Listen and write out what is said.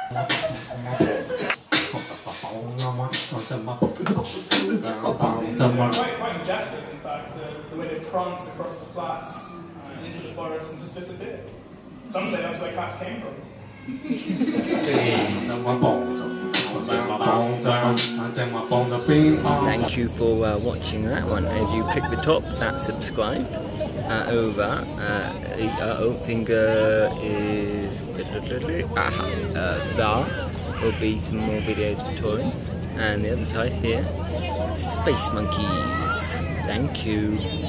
Quite majestic, in fact, the way they prance across the flats into the forest and just disappear. Some say that's where cats came from. Thank you for watching that one. If you click the top, that's subscribe. Over finger is there will be some more videos for touring, and the other side here, space monkeys. Thank you.